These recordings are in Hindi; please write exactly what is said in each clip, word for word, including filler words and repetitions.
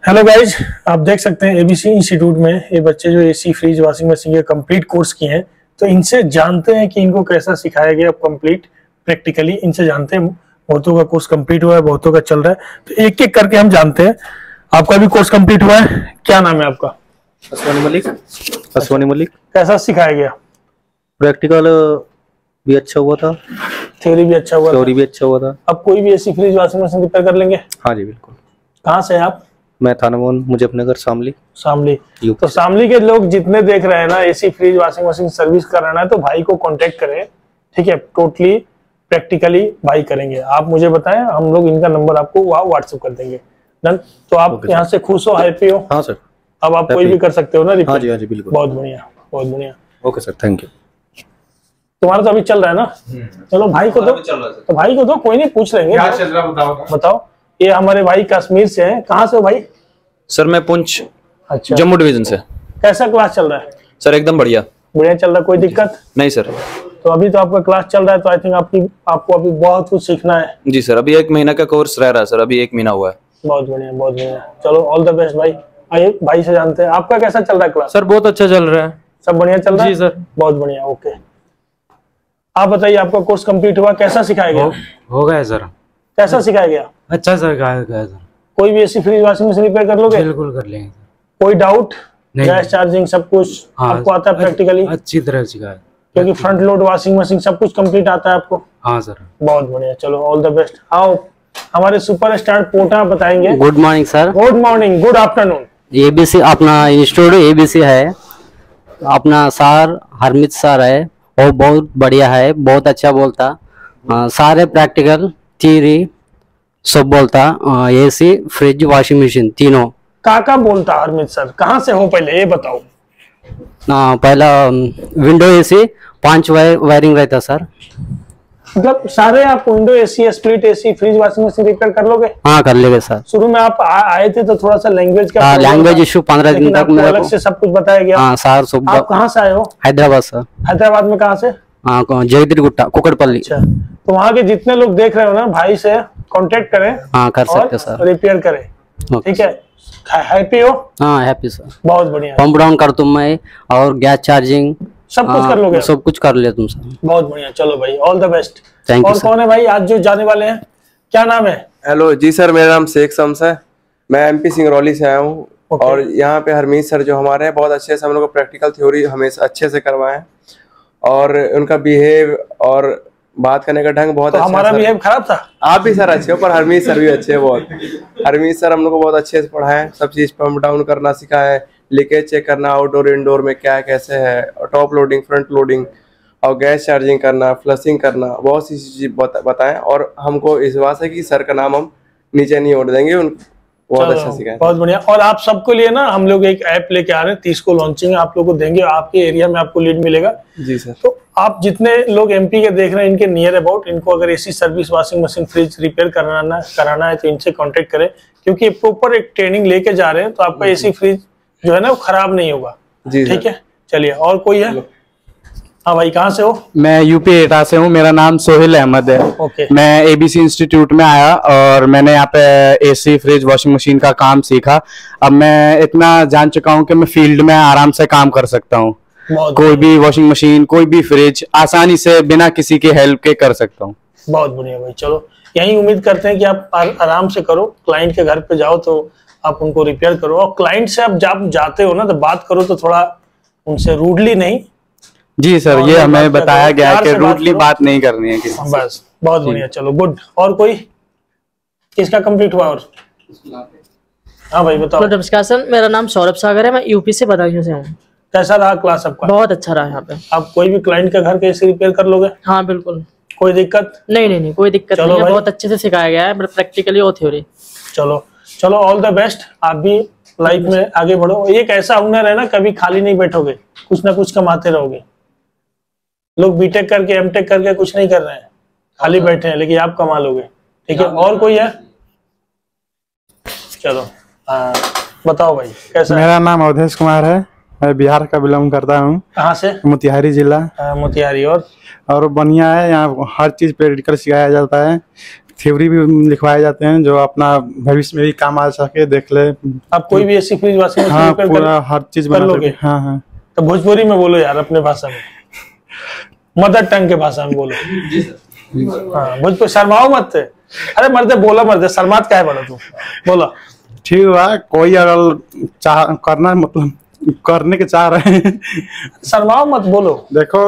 हेलो गाइज, आप देख सकते हैं एबीसी इंस्टीट्यूट में ये बच्चे जो एसी फ्रिज वॉशिंग मशीन के कंप्लीट कोर्स किए हैं, तो इनसे जानते हैं कि इनको कैसा सिखाया गया कंप्लीट प्रैक्टिकली। इनसे जानते हैं, बहुतों का कोर्स कंप्लीट हुआ है, बहुतों का चल रहा है, तो एक एक करके हम जानते हैं। आपका भी कोर्स कंप्लीट हुआ है, क्या नाम है आपका? अश्वनी मलिक। अश्वनी मलिक। कैसा सिखाया गया? प्रैक्टिकल भी अच्छा हुआ था, थ्योरी भी अच्छा हुआ थ्योरी भी अच्छा हुआ था। अब कोई भी AC fridge washing machine repair कर लेंगे? हाँ जी बिल्कुल। कहाँ से हैं आप? मैं थाना मोहन मुजफ्फरनगर शामली। शामली। तो शामली के लोग जितने देख रहे हैं ना, AC fridge washing machine service कराना है तो भाई को कांटेक्ट करें, ठीक है। टोटली प्रैक्टिकली भाई करेंगे। आप मुझे बताएं, हम लोग इनका नंबर आपको वहाँ व्हाट्सएप कर देंगे। डन। तो आप यहाँ से खुश हो, हैप्पी हो? हाँ सर। अब आप कोई भी कर सकते हो ना रिपेयर? हाँ जी हाँ जी बिल्कुल। बहुत बढ़िया, बहुत बढ़िया। Okay sir, thank you. तुम्हारा तो अभी चल रहा है ना? चलो भाई को दो, तो भाई को दो, कोई नहीं, पूछ लेंगे। क्या चल रहा बताओ। बताओ। ये हमारे भाई कश्मीर से हैं। कहाँ से हो भाई? सर मैं पुंछ, अच्छा, जम्मू डिवीजन से। कैसा क्लास चल रहा है? सर एकदम बढ़िया। बढ़िया चल रहा है, कोई दिक्कत नहीं सर। तो अभी तो आपका क्लास चल रहा है, तो आई थिंक आपकी आपको अभी बहुत कुछ सीखना है। जी सर, अभी एक महीना का कोर्स रह रहा है सर, अभी एक महीना हुआ है। बहुत बढ़िया, बहुत बढ़िया। चलो ऑल द बेस्ट भाई। आइए भाई से जानते हैं, आपका कैसा चल रहा है क्लास? सर बहुत अच्छा चल रहा है। सब बढ़िया चल रहा है? जी सर। बहुत बढ़िया, ओके। आप बताइए, आपका कोर्स कंप्लीट हुआ, कैसा सिखाया गया? हो, हो गया सर। कैसा सिखाया गया? अच्छा सर, गया गया सर। कोई भी AC fridge washing machine repair कर लोगे? बिल्कुल कर लेंगे। कोई डाउट? नहीं। गैस चार्जिंग सब कुछ हाँ, आपको आता है प्रैक्टिकली? अच्छी तरह सिखाया, क्योंकि फ्रंट लोड वॉशिंग मशीन सब कुछ कंप्लीट आता है आपको? हाँ सर। बहुत बढ़िया, चलो ऑल द बेस्ट। आओ हमारे सुपरस्टार पोटा बताएंगे। Good morning sir. Good morning, good afternoon. ABC अपना इंस्टीट्यूट एबीसी है, अपना सर हरमित सर है, वो बहुत बढ़िया है, बहुत अच्छा बोलता। आ, सारे प्रैक्टिकल थियरी सब बोलता। एसी फ्रिज वॉशिंग मशीन तीनों काका बोलता। हरमित सर कहाँ से हो पहले ये बताओ? आ, पहला विंडो एसी पांच वायर वायरिंग रहता सर। मतलब सारे आप window AC, split AC, fridge washing machine repair कर लोगे? हाँ कर लेंगे सर। शुरू में आप आ, आए थे तो थोड़ा सा लैंग्वेज का लैंग्वेज इशू पंद्रह दिन तक मेरे अलग से सब कुछ बताया गया। हाँ सर सब। आप कहाँ से आए हो? हैदराबाद सर। हैदराबाद में कहाँ से? हाँ जगदीर गुट्टा कुकड़पल्ली। अच्छा, तो वहाँ के जितने लोग देख रहे हो ना, भाई से कांटेक्ट करें। हाँ कर सकते सर, रिपेयर करें, ठीक है। हैप्पी हो? हाँ हैप्पी सर। बहुत बढ़िया। पंप डाउन कर तुम मैं, और गैस चार्जिंग सब कुछ कर लोगे? सब कुछ कर ले तुम सर। बहुत बढ़िया, चलो भाई all the best. Thank you. और कौन है भाई आज जो जाने वाले हैं, क्या नाम है? हेलो जी सर, मेरा नाम शेख शम्स है, मैं एमपी सिंगरौली से आया हूँ। और यहाँ पे हरमीत सर जो हमारे हैं, बहुत अच्छे से हम लोग को प्रैक्टिकल थ्योरी हमेशा अच्छे से करवाएं, और उनका बिहेव और बात करने का ढंग बहुत तो अच्छा। हमारा बिहेव खराब था? आप भी सर अच्छे हो, पर हरमीत सर भी अच्छे हैं बहुत। हरमीत सर हम लोग को बहुत अच्छे से पढ़ाएं, सब चीज पंप डाउन करना सिखाए, लीकेज चेक करना, आउटडोर इंडोर में क्या कैसे है, टॉप लोडिंग फ्रंट लोडिंग, और गैस चार्जिंग करना, फ्लशिंग करना, बहुत सी चीज बताएं। और हमको विश्वास है कि सर का नाम हम नीचे नहीं ओढ़ देंगे, उन बहुत अच्छा सिखाएं। बहुत बढ़िया। और आप सबको लिए ना हम लोग एक ऐप लेके आ रहे हैं, तीस को लॉन्चिंग आप लोगों को देंगे, आपके एरिया में आपको लीड मिलेगा। जी सर। तो आप जितने लोग एमपी के देख रहे हैं, इनके नियर अबाउट, इनको अगर AC service washing machine fridge repair कराना कराना है तो इनसे कांटेक्ट करें, क्योंकि प्रॉपर एक ट्रेनिंग लेके जा रहे हैं, तो आपका एसी फ्रिज जो है ना वो खराब नहीं होगा। ठीक है, चलिए। और कोई है? हाँ भाई, कहाँ से हो? मैं यूपी एटा से हूँ, मेरा नाम सोहेल अहमद है। ओके। मैं एबीसी इंस्टीट्यूट में आया और मैंने यहाँ पे एसी फ्रिज वॉशिंग मशीन का काम सीखा। अब मैं इतना जान चुका हूँ कि मैं फील्ड में आराम से काम कर सकता हूँ। कोई भी वॉशिंग मशीन, कोई भी फ्रिज आसानी से बिना किसी के हेल्प के कर सकता हूँ। बहुत बढ़िया भाई, चलो यही उम्मीद करते हैं कि आप आराम से करो। क्लाइंट के घर पे जाओ तो आप उनको रिपेयर करो, और क्लाइंट से आप जब जाते हो ना तो बात करो तो थोड़ा उनसे रूडली नहीं। जी सर, ये हमें बताया गया है कि रूडली बात नहीं करनी है किसी। बस, बहुत बढ़िया, चलो गुड। और कोई किसका कंप्लीट हुआ? और हाँ भाई बताओ। नमस्कार सर, मेरा नाम सौरभ सागर है, मैं यूपी से बदायूं से हूँ। कैसा रहा क्लास आपका? बहुत अच्छा रहा यहाँ पे। आप कोई भी क्लाइंट का घर कैसे रिपेयर कर लोगे? हाँ बिल्कुल, कोई दिक्कत नहीं? नहीं नहीं कोई दिक्कत नहीं है, बहुत अच्छे से सिखाया गया है, प्रैक्टिकली और थ्योरी। चलो चलो, ऑल द बेस्ट। आप भी लाइफ में आगे बढ़ो। एक ऐसा हुनर है ना, कभी खाली नहीं बैठोगे, कुछ ना कुछ कमाते रहोगे। लोग बीटेक करके एमटेक करके कुछ नहीं कर रहे हैं, खाली बैठे हैं, लेकिन आप कमा लोगे। ठीक है, और कोई है? चलो आ, बताओ भाई कैसा? मेरा नाम अवधेश कुमार है, मैं बिहार का बिलोंग करता हूँ। कहाँ से? मोतिहारी जिला। मोतिहारी। और और बढ़िया है, यहाँ हर चीज प्रैक्टिकल सिखाया जाता है, थ्योरी भी लिखवाए जाते हैं जो अपना भविष्य में भी काम आ सके, देख ले। आप कोई भी एसी फ्रिज वॉशिंग हाँ, मशीन पूरा हर चीज बना लोगे? हाँ हाँ। तो भोजपुरी में बोलो यार, अपने भाषा में, मदर टंग के भाषा में बोलो। हाँ भोजपुरी, शर्माओ मत। अरे मर्दे बोला, मर्दे शर्मात क्या है बड़ा तू, बोला। ठीक है, कोई अगर चाह करना मतलब करने के चाह रहे हैं शर्माओ मत, बोलो। देखो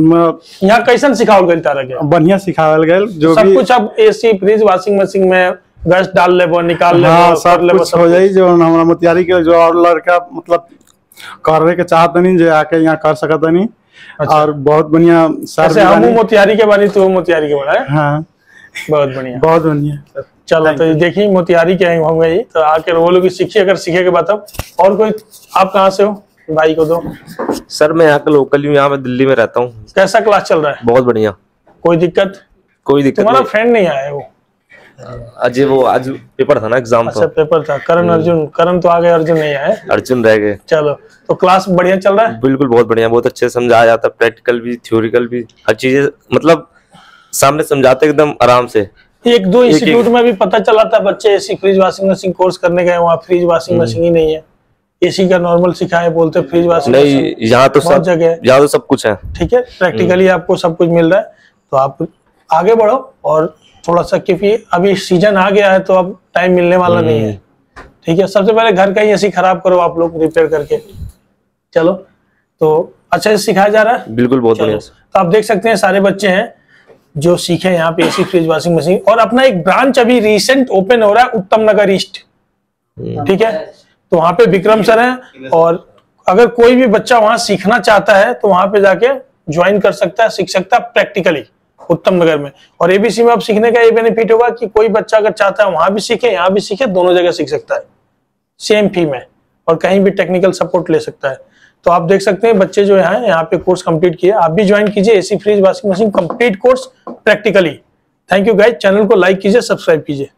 यहाँ कैसन सिखाओ गई तारा के? बढ़िया सिखावल गए जो सब भी कुछ। अब एसी फ्रिज वॉशिंग मशीन में गैस डाल ले, निकाल ले, हाँ, सब कुछ हो जाए। जो हमारा मोतिहारी के जो और लड़का मतलब करने के चाहते नहीं, जो आके यहाँ कर सकता नहीं। अच्छा। और बहुत बढ़िया सर, हम मोतिहारी के बानी, तू मोतिहारी के बना है। हाँ बहुत बढ़िया, बहुत बढ़िया। चलो तो देखिए मोतिहारी के होंगे ही, तो आके वो लोग सीखिए, अगर सीखे के बाद। और कोई, आप कहाँ से हो? भाई को दो। सर मैं यहाँ का लोकल हूँ, यहाँ मैं दिल्ली में रहता हूँ। कैसा क्लास चल रहा है? बहुत बढ़िया। कोई दिक्कत? कोई दिक्कत तुम्हारा फ्रेंड नहीं आया वो? अजय, वो आज पेपर था ना, एग्जाम था। अच्छा पेपर था। करण अर्जुन, करण तो आ गए, अर्जुन नहीं आए। अर्जुन रह गए। चलो तो क्लास बढ़िया चल रहा है? बिल्कुल बहुत बढ़िया, बहुत अच्छे से समझाया जाता है, प्रैक्टिकल भी थ्योरिकल भी, हर चीजें मतलब सामने समझाते एकदम आराम से। एक दो इंस्टीट्यूट में भी पता चला था बच्चे AC fridge washing machine course करने गए, वहाँ फ्रिज वॉशिंग मशीन ही नहीं है, एसी का नॉर्मल सिखाए, बोलते फ्रिज वॉशिंग नहीं, यहाँ तो सब जगह, यहाँ तो सब कुछ है। ठीक है, प्रैक्टिकली आपको सब कुछ मिल रहा है, तो आप आगे बढ़ो। और थोड़ा सा, क्योंकि अभी सीजन आ गया है तो अब टाइम मिलने वाला नहीं है। ठीक है, सबसे पहले घर का ही एसी खराब करो आप लोग, रिपेयर करके। चलो तो अच्छा से सिखाया जा रहा है। बिल्कुल बहुत बढ़िया। तो आप देख सकते हैं सारे बच्चे हैं जो सीखे यहाँ पे एसी फ्रिज वॉशिंग मशीन। और अपना एक ब्रांच अभी रिसेंट ओपन हो रहा है, उत्तम नगर ईस्ट। ठीक है, तो वहां पे विक्रम सर हैं, और अगर कोई भी बच्चा वहां सीखना चाहता है तो वहां पे जाके ज्वाइन कर सकता है, सीख सकता है प्रैक्टिकली उत्तम नगर में। और एबीसी में अब सीखने का ये बेनिफिट होगा कि कोई बच्चा अगर चाहता है वहां भी सीखे, यहाँ भी सीखे, दोनों जगह सीख सकता है सेम फी में, और कहीं भी टेक्निकल सपोर्ट ले सकता है। तो आप देख सकते हैं बच्चे जो हैं यहाँ पे कोर्स कंप्लीट किए, आप भी ज्वाइन कीजिए AC fridge washing machine complete course practically. Thank you guys, channel को लाइक कीजिए, सब्सक्राइब कीजिए।